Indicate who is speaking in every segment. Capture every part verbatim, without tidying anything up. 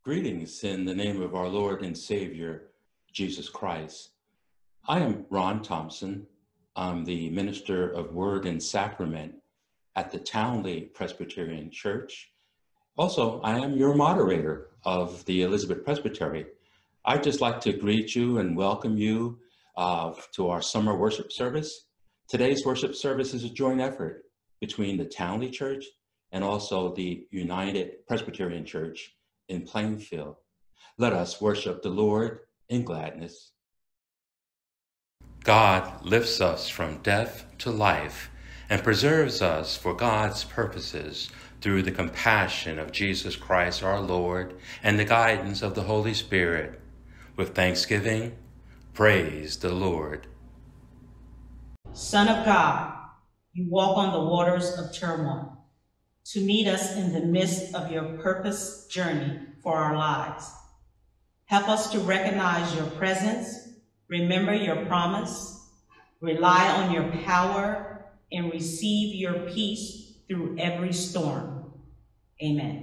Speaker 1: Greetings in the name of our Lord and Savior, Jesus Christ. I am Ron Thompson. I'm the Minister of Word and Sacrament at the Townley Presbyterian Church. Also, I am your moderator of the Elizabeth Presbytery. I'd just like to greet you and welcome you uh, to our summer worship service. Today's worship service is a joint effort between the Townley Church and also the United Presbyterian Church in Springfield. Let us worship the Lord in gladness. God lifts us from death to life and preserves us for God's purposes through the compassion of Jesus Christ our Lord and the guidance of the Holy Spirit. With thanksgiving, praise the Lord.
Speaker 2: Son of God, you walk on the waters of turmoil to meet us in the midst of your purpose journey for our lives. Help us to recognize your presence, remember your promise, rely on your power, and receive your peace through every storm. Amen.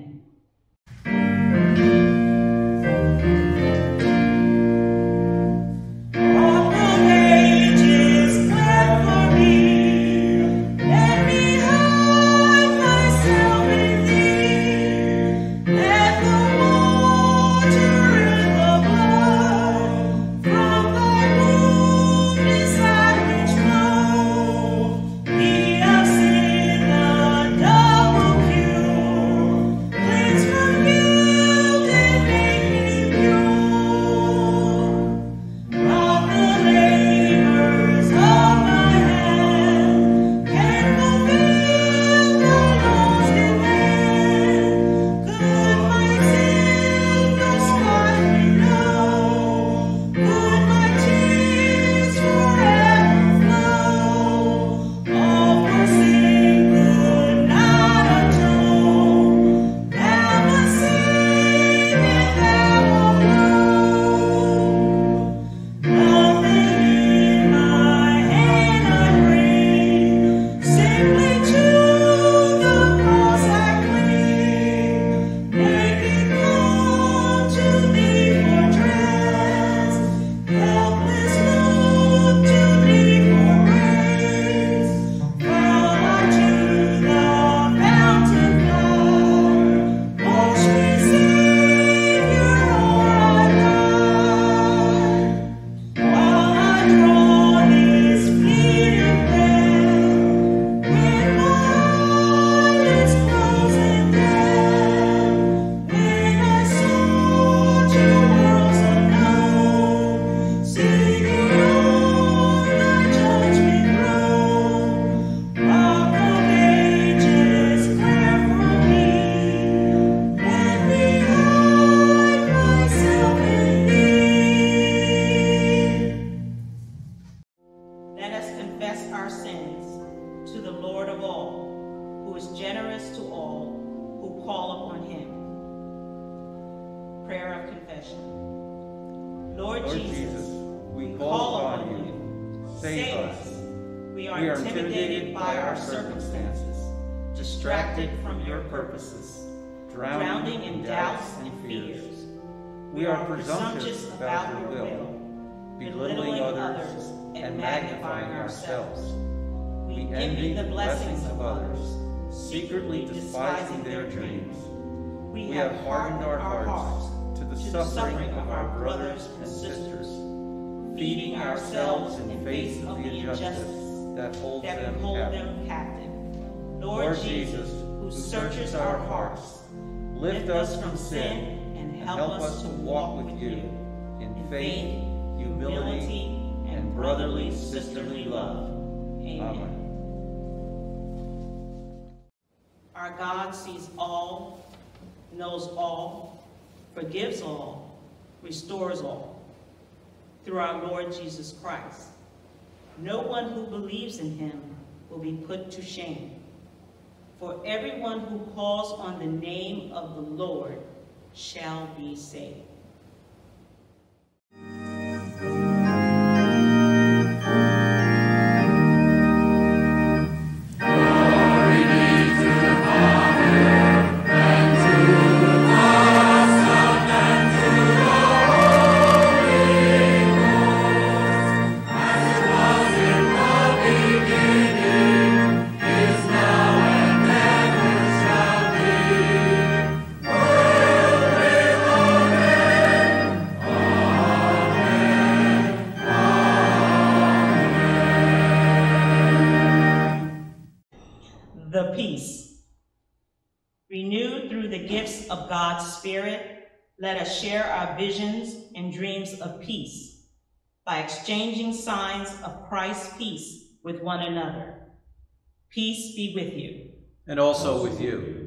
Speaker 3: Drowning in doubts and fears. We are presumptuous about your will, belittling others and magnifying ourselves. We envy the blessings of others, secretly despising their dreams. We have hardened our hearts to the suffering of our brothers and sisters, feeding ourselves in the face of the injustice that holds them captive. Lord Jesus, who searches our hearts, lift us from sin and help us to walk with you in faith, humility, and brotherly, sisterly love. Amen.
Speaker 2: Our God sees all, knows all, forgives all, restores all, through our Lord Jesus Christ. No one who believes in him will be put to shame. For everyone who calls on the name of the Lord shall be saved.
Speaker 4: Glory be to the Father, and to the Son,
Speaker 2: gifts of God's Spirit, let us share our visions and dreams of peace by exchanging signs of Christ's peace with one another. Peace be with you.
Speaker 3: And also with you.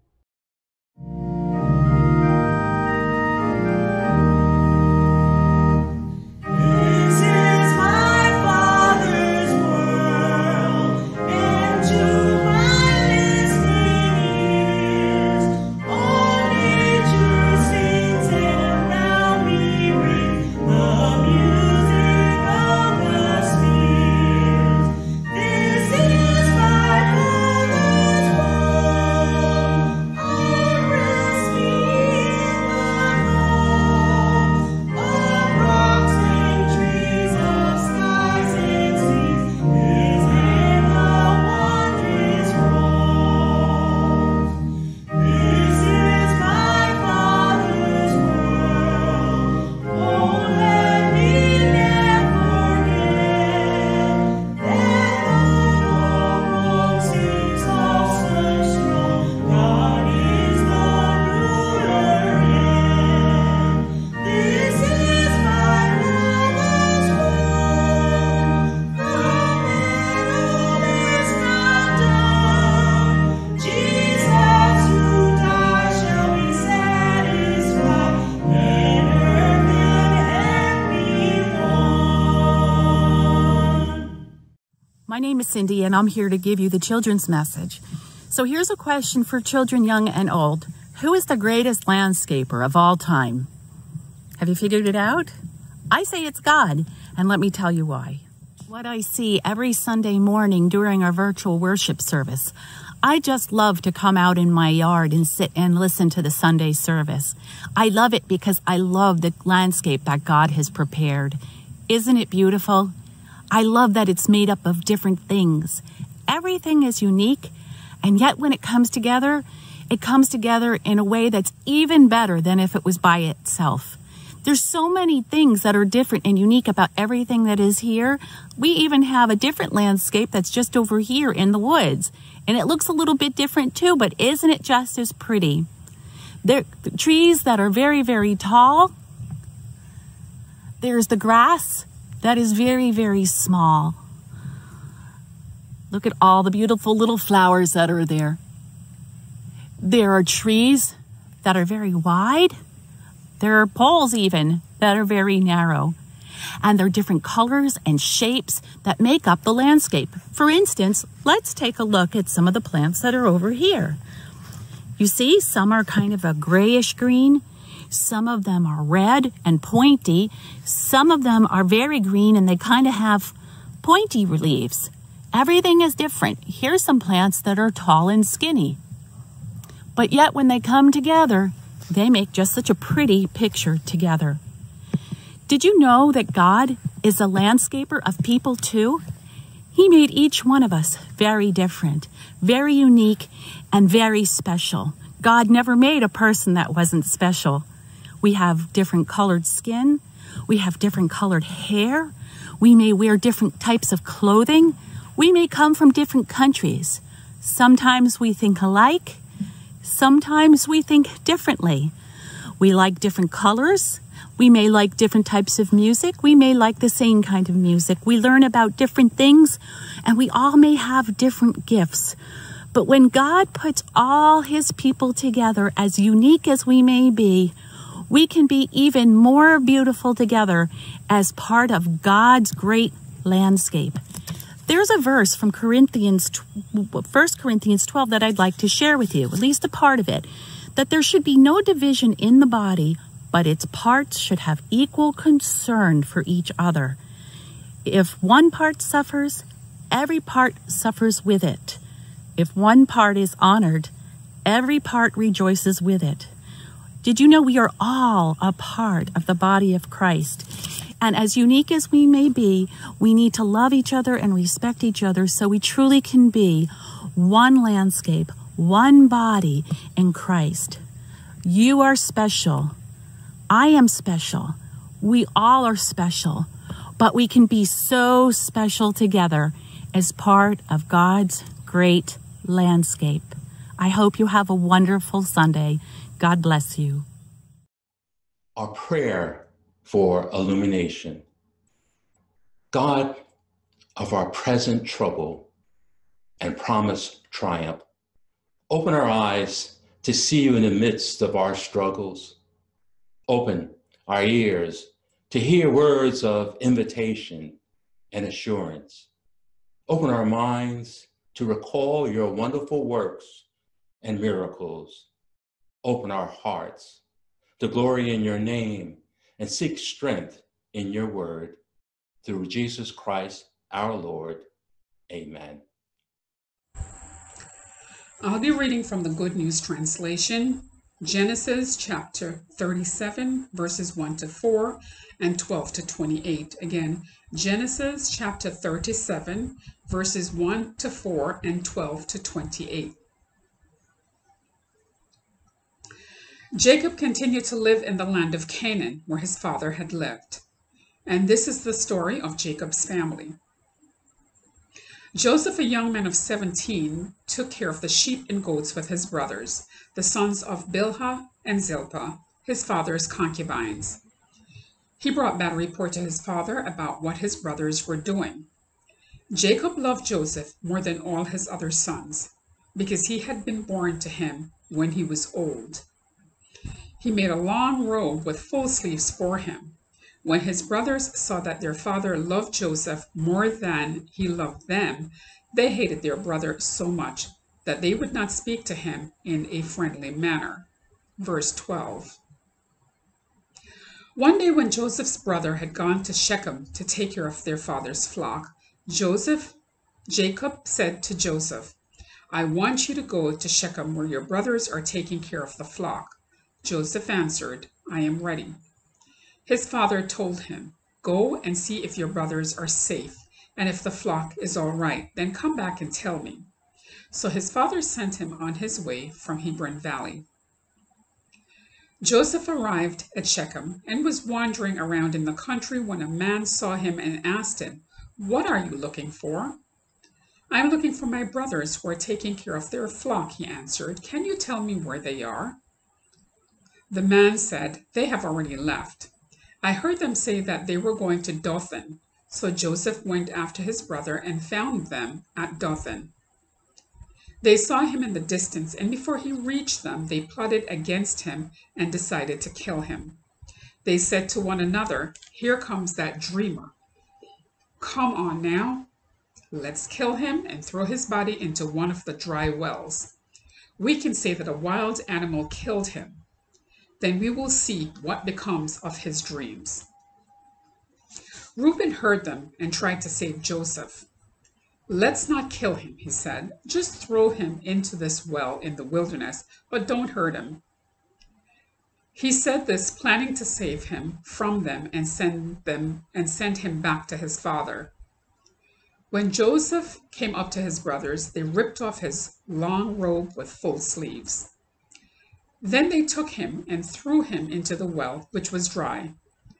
Speaker 4: My name is Cindy, and I'm here to give you the children's message. So here's a question for children young and old. Who is the greatest landscaper of all time? Have you figured it out? I say it's God, and let me tell you why. What I see every Sunday morning during our virtual worship service, I just love to come out in my yard and sit and listen to the Sunday service. I love it because I love the landscape that God has prepared. Isn't it beautiful? I love that it's made up of different things. Everything is unique, and yet when it comes together, it comes together in a way that's even better than if it was by itself. There's so many things that are different and unique about everything that is here. We even have a different landscape that's just over here in the woods, and it looks a little bit different too, but isn't it just as pretty? There are trees that are very, very tall. There's the grass that is very, very small. Look at all the beautiful little flowers that are there. There are trees that are very wide. There are poles even that are very narrow. And there are different colors and shapes that make up the landscape. For instance, let's take a look at some of the plants that are over here. You see, some are kind of a grayish green. Some of them are red and pointy. Some of them are very green and they kind of have pointy leaves. Everything is different. Here's some plants that are tall and skinny. But yet when they come together, they make just such a pretty picture together. Did you know that God is a landscaper of people too? He made each one of us very different, very unique, and very special. God never made a person that wasn't special. We have different colored skin. We have different colored hair. We may wear different types of clothing. We may come from different countries. Sometimes we think alike. Sometimes we think differently. We like different colors. We may like different types of music. We may like the same kind of music. We learn about different things, and we all may have different gifts. But when God puts all his people together, as unique as we may be, we can be even more beautiful together as part of God's great landscape. There's a verse from Corinthians, First Corinthians twelve that I'd like to share with you, at least a part of it, that there should be no division in the body, but its parts should have equal concern for each other. If one part suffers, every part suffers with it. If one part is honored, every part rejoices with it. Did you know we are all a part of the body of Christ? And as unique as we may be, we need to love each other and respect each other so we truly can be one landscape, one body in Christ. You are special. I am special. We all are special. But we can be so special together as part of God's great landscape. I hope you have a wonderful Sunday. God bless you.
Speaker 1: Our prayer for illumination. God of our present trouble and promised triumph, open our eyes to see you in the midst of our struggles. Open our ears to hear words of invitation and assurance. Open our minds to recall your wonderful works and miracles. Open our hearts to glory in your name and seek strength in your word. Through Jesus Christ, our Lord. Amen.
Speaker 5: I'll be reading from the Good News Translation, Genesis chapter thirty-seven, verses one to four and twelve to twenty-eight. Again, Genesis chapter thirty-seven, verses one to four and twelve to twenty-eight. Jacob continued to live in the land of Canaan, where his father had lived. And this is the story of Jacob's family. Joseph, a young man of seventeen, took care of the sheep and goats with his brothers, the sons of Bilhah and Zilpah, his father's concubines. He brought bad report to his father about what his brothers were doing. Jacob loved Joseph more than all his other sons, because he had been born to him when he was old. He made a long robe with full sleeves for him. When his brothers saw that their father loved Joseph more than he loved them, they hated their brother so much that they would not speak to him in a friendly manner. Verse twelve. One day when Joseph's brother had gone to Shechem to take care of their father's flock, Joseph, Jacob said to Joseph, "I want you to go to Shechem where your brothers are taking care of the flock." Joseph answered, "I am ready." His father told him, "Go and see if your brothers are safe, and if the flock is all right, then come back and tell me." So his father sent him on his way from Hebron Valley. Joseph arrived at Shechem and was wandering around in the country when a man saw him and asked him, "What are you looking for?" "I am looking for my brothers who are taking care of their flock," he answered. "Can you tell me where they are?" The man said, "They have already left. I heard them say that they were going to Dothan." So Joseph went after his brother and found them at Dothan. They saw him in the distance, and before he reached them, they plotted against him and decided to kill him. They said to one another, "Here comes that dreamer. Come on now, let's kill him and throw his body into one of the dry wells. We can say that a wild animal killed him. Then we will see what becomes of his dreams." Reuben heard them and tried to save Joseph. "Let's not kill him," he said. "Just throw him into this well in the wilderness, but don't hurt him." He said this, planning to save him from them and send them and send him back to his father. When Joseph came up to his brothers, they ripped off his long robe with full sleeves. Then they took him and threw him into the well, which was dry.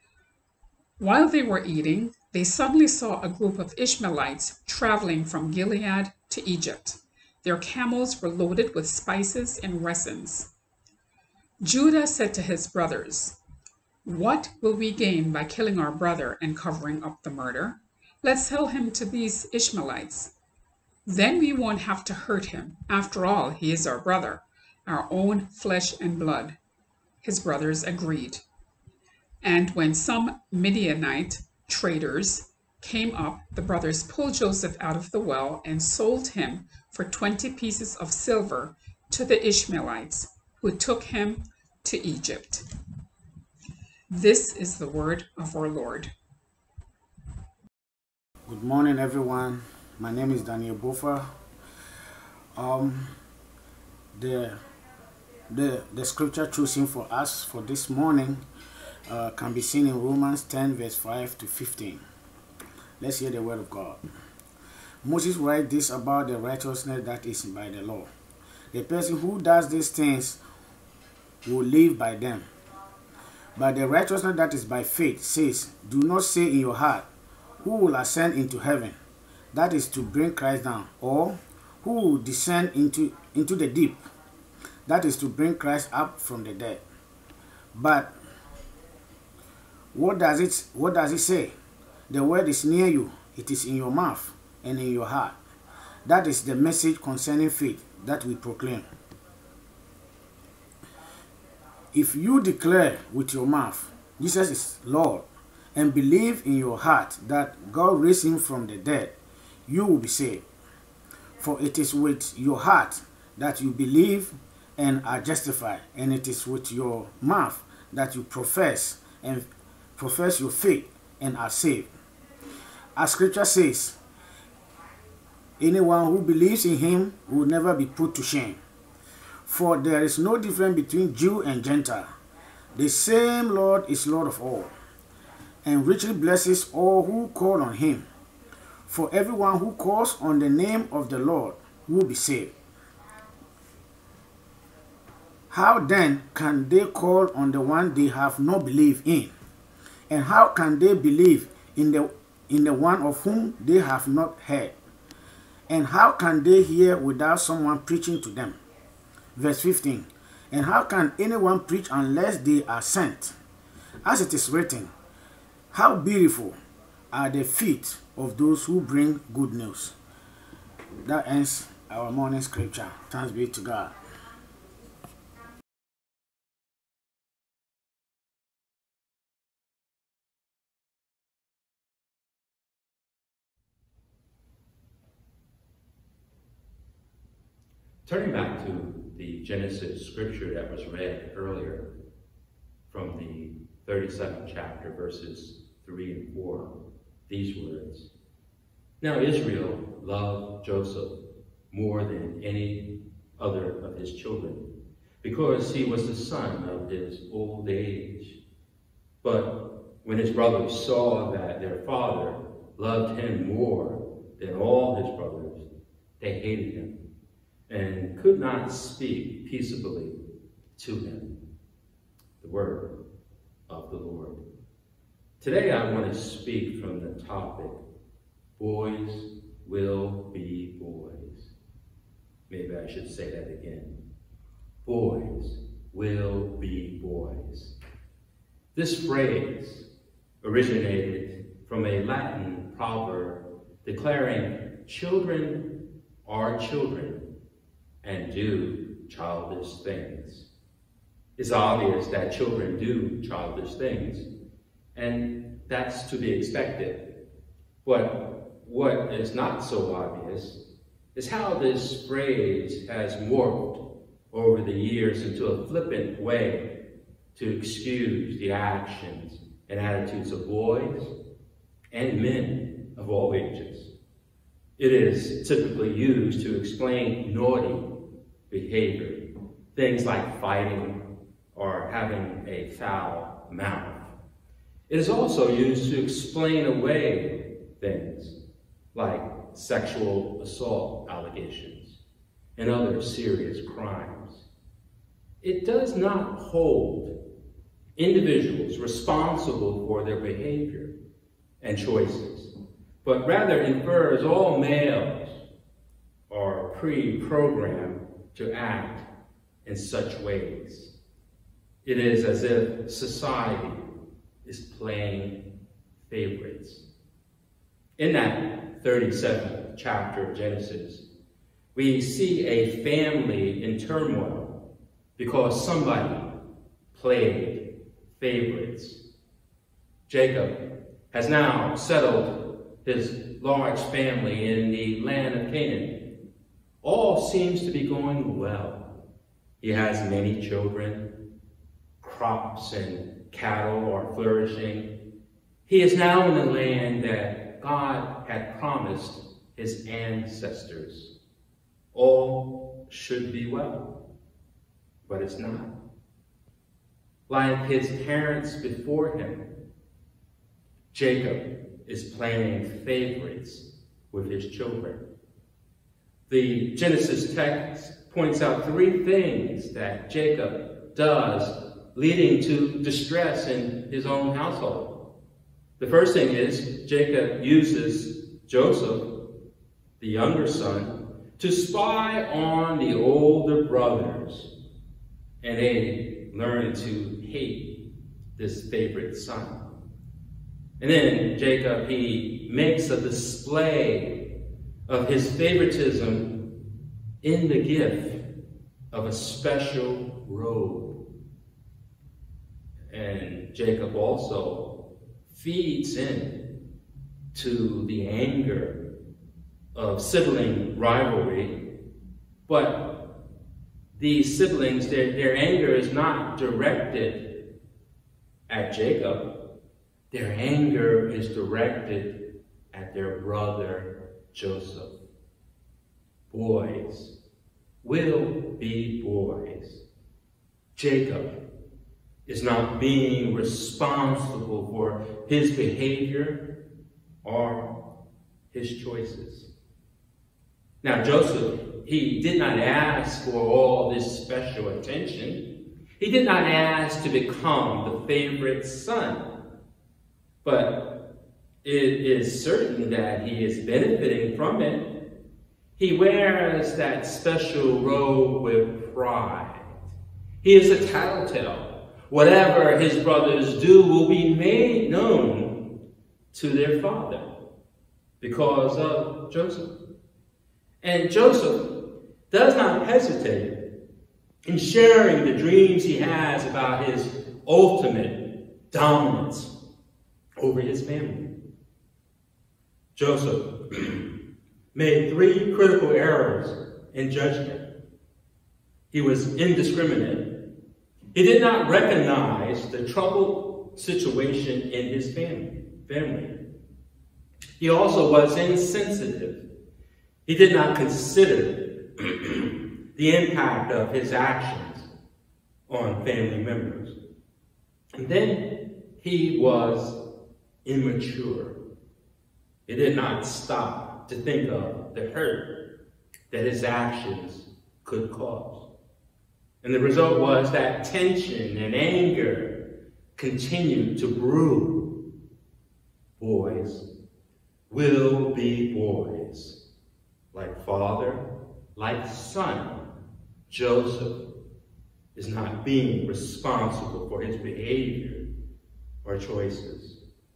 Speaker 5: While they were eating, they suddenly saw a group of Ishmaelites traveling from Gilead to Egypt. Their camels were loaded with spices and resins. Judah said to his brothers, "What will we gain by killing our brother and covering up the murder? Let's sell him to these Ishmaelites. Then we won't have to hurt him. After all, he is our brother, our own flesh and blood." His brothers agreed. And when some Midianite traders came up, the brothers pulled Joseph out of the well and sold him for twenty pieces of silver to the Ishmaelites, who took him to Egypt. This is the word of our Lord.
Speaker 6: Good morning, everyone. My name is Daniel Bofa. Um, the The, the scripture chosen for us for this morning uh, can be seen in Romans ten, verse five to fifteen. Let's hear the word of God. Moses writes this about the righteousness that is by the law. The person who does these things will live by them. But the righteousness that is by faith says, "Do not say in your heart, who will ascend into heaven?" That is to bring Christ down. Or, who will descend into, into the deep. That is to bring Christ up from the dead. But what does it, what does it say? The word is near you. It is in your mouth and in your heart. That is the message concerning faith that we proclaim. If you declare with your mouth Jesus is Lord and believe in your heart that God raised him from the dead, you will be saved. For it is with your heart that you believe and are justified, and it is with your mouth that you profess and profess your faith and are saved. As scripture says, anyone who believes in him will never be put to shame. For there is no difference between Jew and Gentile. The same Lord is Lord of all, and richly blesses all who call on him. For everyone who calls on the name of the Lord will be saved. How then can they call on the one they have not believed in? And how can they believe in the, in the one of whom they have not heard? And how can they hear without someone preaching to them? Verse fifteen. And how can anyone preach unless they are sent? As it is written, how beautiful are the feet of those who bring good news. That ends our morning scripture. Thanks be to God.
Speaker 1: Turning back to the Genesis scripture that was read earlier from the thirty-seventh chapter, verses three and four, these words. Now Israel loved Joseph more than any other of his children, because he was the son of his old age. But when his brothers saw that their father loved him more than all his brothers, they hated him and could not speak peaceably to him. The word of the Lord. Today I want to speak from the topic, boys will be boys. Maybe I should say that again. Boys will be boys. This phrase originated from a Latin proverb declaring children are children and do childish things. It's obvious that children do childish things, and that's to be expected. But what is not so obvious is how this phrase has morphed over the years into a flippant way to excuse the actions and attitudes of boys and men of all ages. It is typically used to explain naughty behavior, things like fighting or having a foul mouth. It is also used to explain away things like sexual assault allegations and other serious crimes. It does not hold individuals responsible for their behavior and choices, but rather infers all males are pre-programmed to act in such ways. It is as if society is playing favorites. In that thirty-seventh chapter of Genesis, we see a family in turmoil because somebody played favorites. Jacob has now settled his large family in the land of Canaan. All seems to be going well. He has many children, crops and cattle are flourishing. He is now in the land that God had promised his ancestors. All should be well, but it's not. Like his parents before him, Jacob is playing favorites with his children. The Genesis text points out three things that Jacob does, leading to distress in his own household. The first thing is Jacob uses Joseph, the younger son, to spy on the older brothers, and they learned to hate this favorite son. And then Jacob, he makes a display of his favoritism in the gift of a special robe. And Jacob also feeds in to the anger of sibling rivalry, but these siblings, their, their anger is not directed at Jacob. Their anger is directed at their brother Joseph. Boys will be boys. Jacob is not being responsible for his behavior or his choices. Now, Joseph, he did not ask for all this special attention. He did not ask to become the favorite son. But it is certain that he is benefiting from it. He wears that special robe with pride. He is a tattletale. Whatever his brothers do will be made known to their father because of Joseph. And Joseph does not hesitate in sharing the dreams he has about his ultimate dominance over his family. Joseph made three critical errors in judgment. He was indiscriminate. He did not recognize the troubled situation in his family. family. He also was insensitive. He did not consider the impact of his actions on family members. And then he was immature. He did not stop to think of the hurt that his actions could cause. And the result was that tension and anger continued to brew. Boys will be boys. Like father, like son, Joseph is not being responsible for his behavior or choices.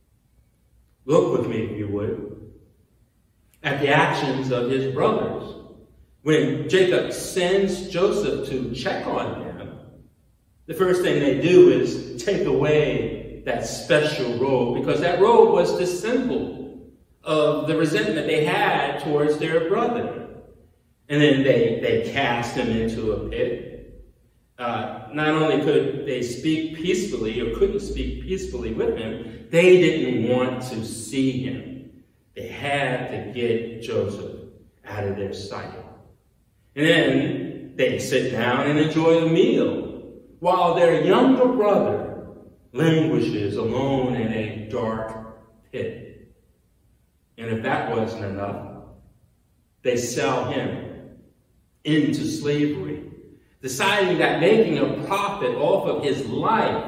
Speaker 1: Look with me, if you would, at the actions of his brothers. When Jacob sends Joseph to check on them, the first thing they do is take away that special robe, because that robe was the symbol of the resentment they had towards their brother. And then they, they cast him into a pit. Uh, not only could they speak peacefully or couldn't speak peacefully with him, they didn't want to see him. They had to get Joseph out of their sight. And then they sit down and enjoy the meal while their younger brother languishes alone in a dark pit. And if that wasn't enough, they sell him into slavery, deciding that making a profit off of his life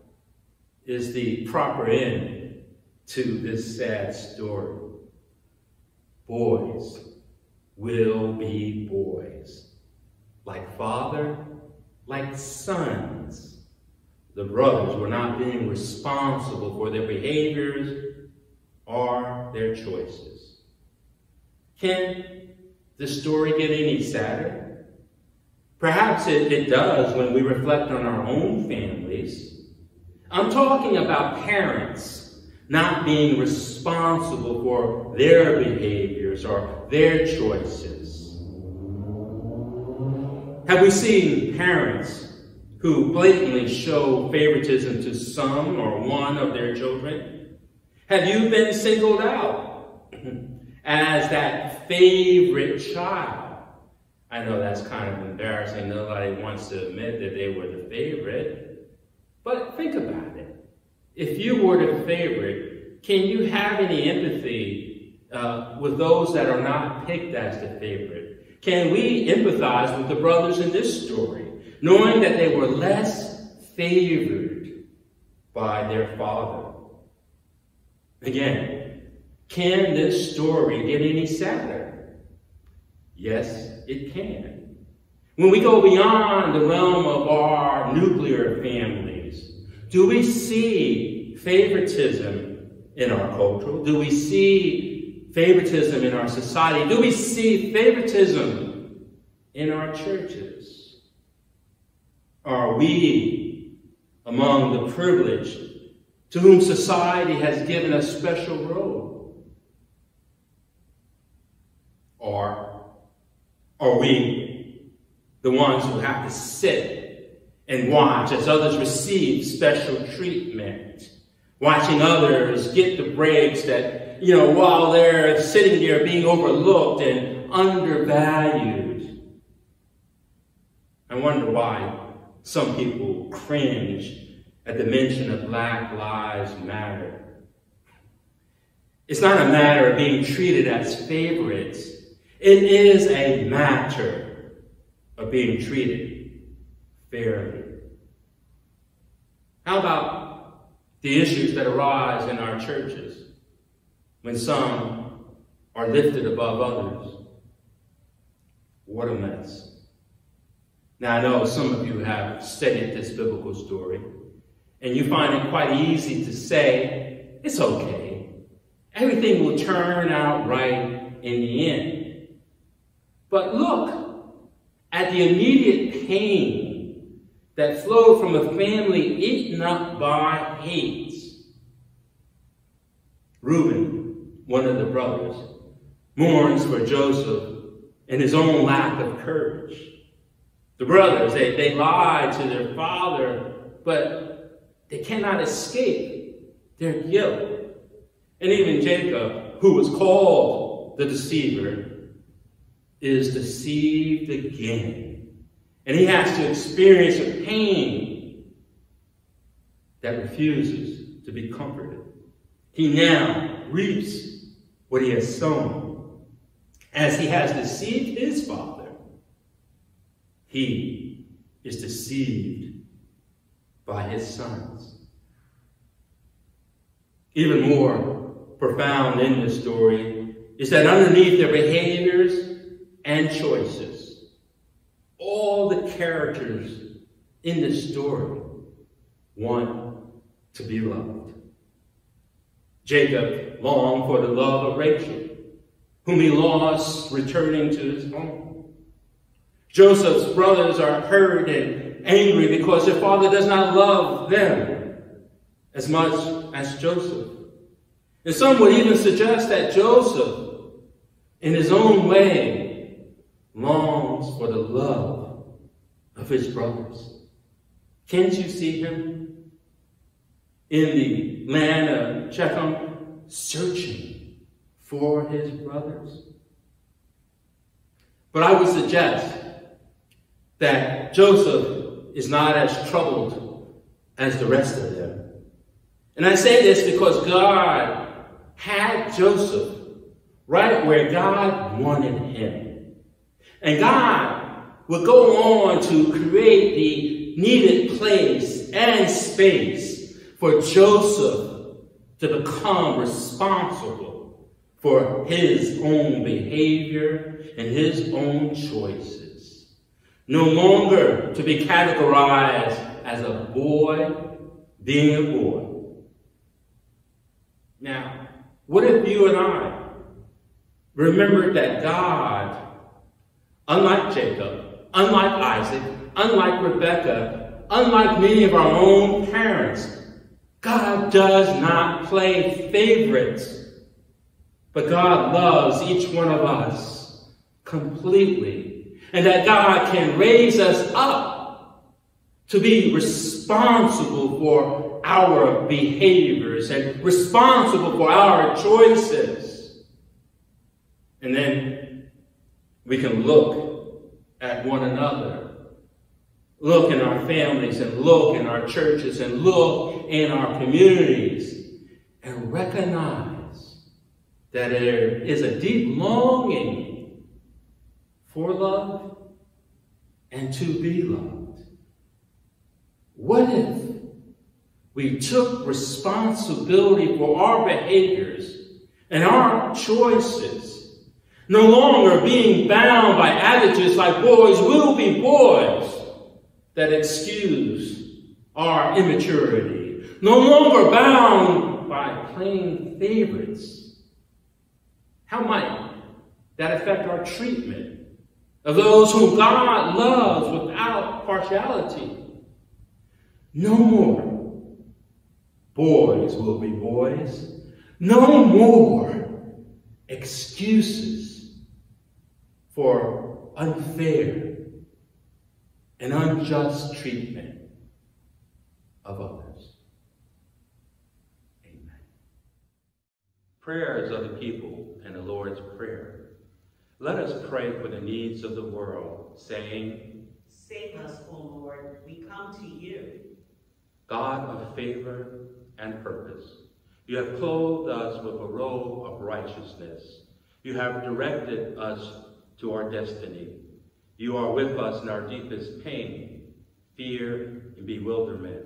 Speaker 1: is the proper end to this sad story. Boys will be boys. Like father, like sons. The brothers were not being responsible for their behaviors or their choices. Can the story get any sadder? Perhaps it, it does when we reflect on our own families. I'm talking about parents not being responsible for their behaviors or their choices. Have we seen parents who blatantly show favoritism to some or one of their children? Have you been singled out as that favorite child? I know that's kind of embarrassing. Nobody wants to admit that they were the favorite. But think about it. If you were the favorite, can you have any empathy uh, with those that are not picked as the favorite? Can we empathize with the brothers in this story, knowing that they were less favored by their father? Again, can this story get any sadder? Yes, it can. When we go beyond the realm of our nuclear families, do we see favoritism in our culture? Do we see favoritism in our society? Do we see favoritism in our churches? Are we among the privileged to whom society has given a special role? Or are we the ones who have to sit and watch as others receive special treatment, watching others get the breaks that, you know, while they're sitting there being overlooked and undervalued? I wonder why some people cringe at the mention of Black Lives Matter. It's not a matter of being treated as favorites. It is a matter of being treated fairly. How about the issues that arise in our churches when some are lifted above others? What a mess. Now, I know some of you have studied this biblical story, and you find it quite easy to say, it's okay. Everything will turn out right in the end. But look at the immediate pain that flowed from a family eaten up by hate. Reuben, one of the brothers, mourns for Joseph and his own lack of courage. The brothers, they, they lied to their father, but they cannot escape their guilt. And even Jacob, who was called the deceiver, is deceived again. And he has to experience a pain that refuses to be comforted. He now reaps what he has sown. As he has deceived his father, he is deceived by his sons. Even more profound in this story is that underneath their behaviors and choices, all the characters in this story want to be loved. Jacob longed for the love of Rachel, whom he lost returning to his home. Joseph's brothers are hurt and angry because their father does not love them as much as Joseph. And some would even suggest that Joseph, in his own way, longs for the love of his brothers. Can't you see him in the land of Shechem, searching for his brothers? But I would suggest that Joseph is not as troubled as the rest of them. And I say this because God had Joseph right where God wanted him. And God would go on to create the needed place and space for Joseph to become responsible for his own behavior and his own choices. No longer to be categorized as a boy being a boy. Now, what if you and I remembered that God, unlike Jacob, unlike Isaac, unlike Rebekah, unlike many of our own parents, God does not play favorites, but God loves each one of us completely, and that God can raise us up to be responsible for our behaviors and responsible for our choices. And then we can look at one another, look in our families and look in our churches and look in our communities and recognize that there is a deep longing for love and to be loved. What if we took responsibility for our behaviors and our choices, No longer being bound by adages like boys will be boys that excuse our immaturity. No longer bound by playing favorites. How might that affect our treatment of those whom God loves without partiality? No more boys will be boys. No more excuses for unfair and unjust treatment of others. Amen. Prayers of the people and the Lord's Prayer. Let us pray for the needs of the world, saying,
Speaker 2: Save us, O Lord, we come to you.
Speaker 1: God of favor and purpose, you have clothed us with a robe of righteousness. You have directed us to our destiny. You are with us in our deepest pain, fear, and bewilderment.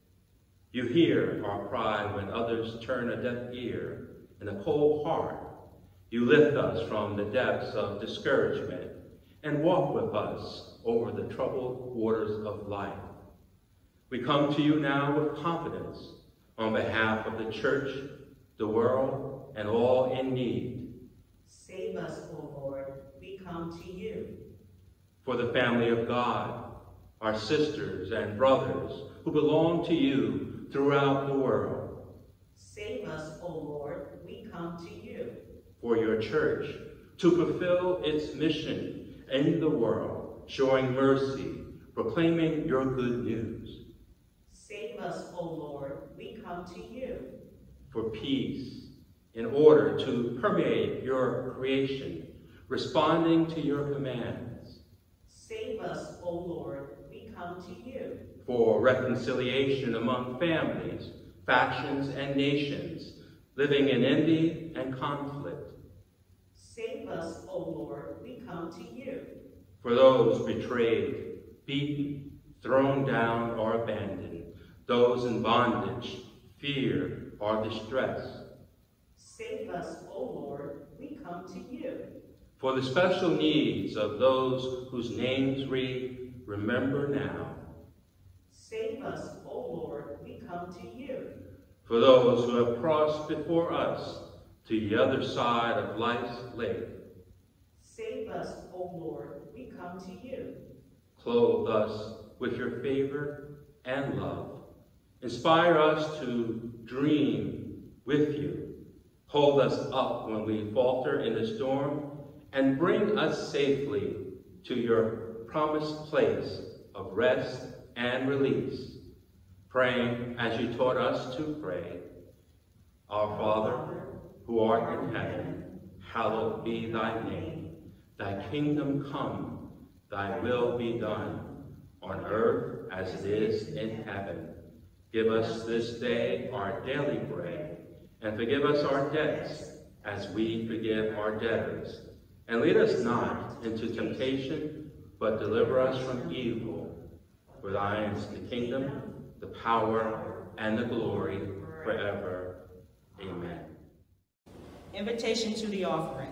Speaker 1: You hear our cry when others turn a deaf ear and a cold heart. You lift us from the depths of discouragement and walk with us over the troubled waters of life. We come to you now with confidence on behalf of the church, the world, and all in need.
Speaker 2: Save us, O Lord, we come to you.
Speaker 1: For the family of God, our sisters and brothers who belong to you throughout the world.
Speaker 2: Save us, O Lord, we come to you.
Speaker 1: For your church to fulfill its mission in the world, showing mercy, proclaiming your good news.
Speaker 2: Save us, O Lord, we come to you.
Speaker 1: For peace, in order to permeate your creation, responding to your commands.
Speaker 2: Save us, O Lord, we come to you.
Speaker 1: For reconciliation among families, factions, and nations, living in envy and conflict.
Speaker 2: Save us, O Lord, we come to you.
Speaker 1: For those betrayed, beaten, thrown down, or abandoned, those in bondage, fear, or distress.
Speaker 2: Save us, O Lord, we come to you.
Speaker 1: For the special needs of those whose names read, Remember Now.
Speaker 2: Save us, O Lord, we come to you.
Speaker 1: For those who have crossed before us to the other side of life's lake.
Speaker 2: Save us, O Lord, we come to you.
Speaker 1: Clothe us with your favor and love. Inspire us to dream with you. Hold us up when we falter in the storm, and bring us safely to your promised place of rest and release. Praying as you taught us to pray. Our Father, who art in heaven, hallowed be thy name. Thy kingdom come, thy will be done, on earth as it is in heaven. Give us this day our daily bread, and forgive us our debts as we forgive our debtors. And lead us not into temptation, but deliver us from evil. For thine is the kingdom, the power, and the glory forever. Amen.
Speaker 2: Invitation to the offering.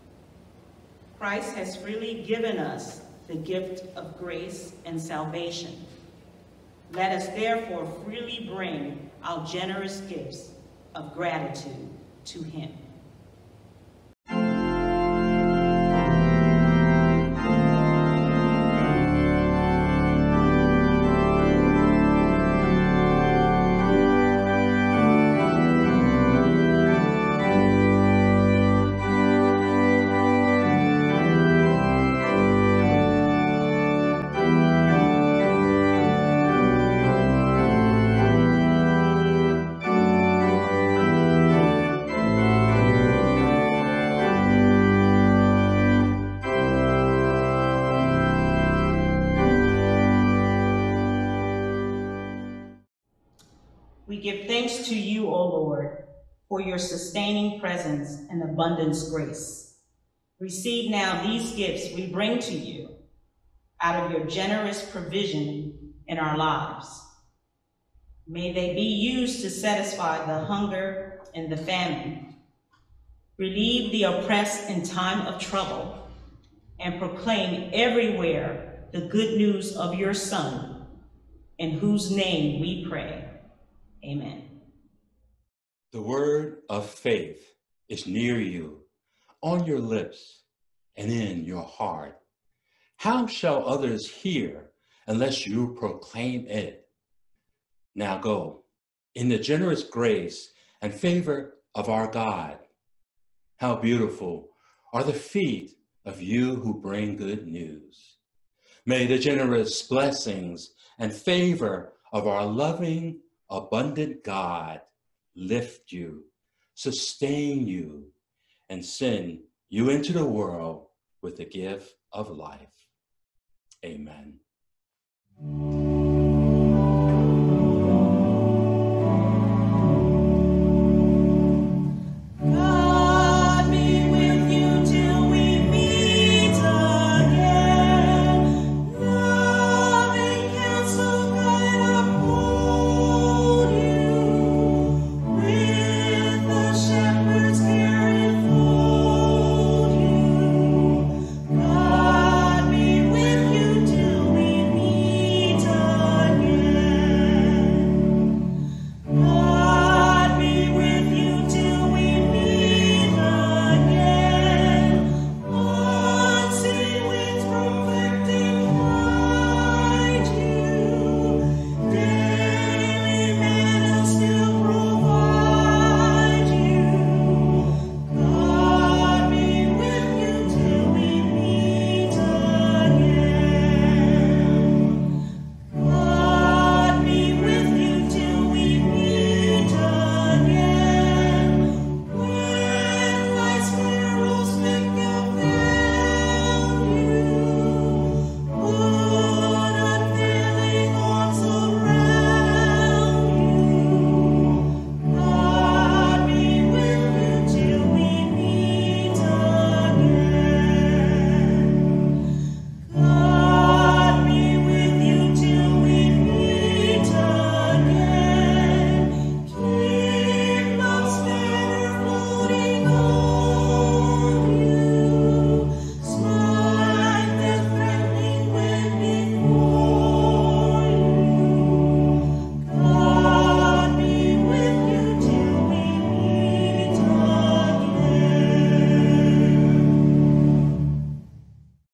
Speaker 2: Christ has freely given us the gift of grace and salvation. Let us therefore freely bring our generous gifts of gratitude to him. We give thanks to you, O Lord, for your sustaining presence and abundance grace. Receive now these gifts we bring to you out of your generous provision in our lives. May they be used to satisfy the hunger and the famine, relieve the oppressed in time of trouble, and proclaim everywhere the good news of your Son, in whose name we pray. Amen.
Speaker 1: The word of faith is near you, on your lips and in your heart. How shall others hear unless you proclaim it? Now go in the generous grace and favor of our God. How beautiful are the feet of you who bring good news. May the generous blessings and favor of our loving, abundant God lift you, sustain you, and send you into the world with the gift of life. Amen.